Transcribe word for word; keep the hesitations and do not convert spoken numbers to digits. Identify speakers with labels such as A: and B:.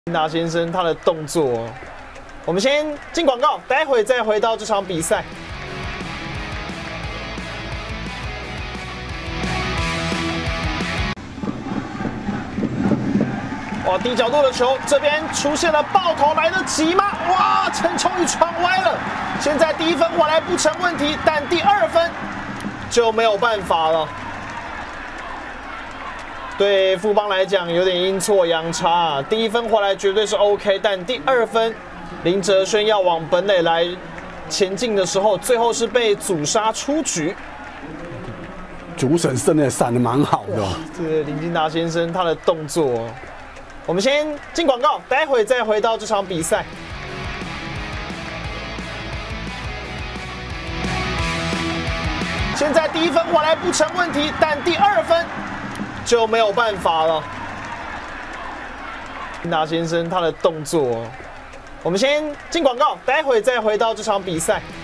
A: 林达先生他的动作，我们先进广告，待会再回到这场比赛。哇，低角度的球，这边出现了爆头，来得及吗？哇，陈崇宇闯歪了，现在第一分回来不成问题，但第二分就没有办法了。 对富邦来讲有点阴错阳差、啊，第一分回来绝对是 OK， 但第二分林哲轩要往本垒来前进的时候，最后是被阻杀出局。
B: 主审真的闪得蛮好的、哦。
A: 这个林金达先生他的动作，我们先进广告，待会再回到这场比赛。现在第一分回来不成问题，但第二分。 就没有办法了。林达先生他的动作，我们先进广告，待会再回到这场比赛。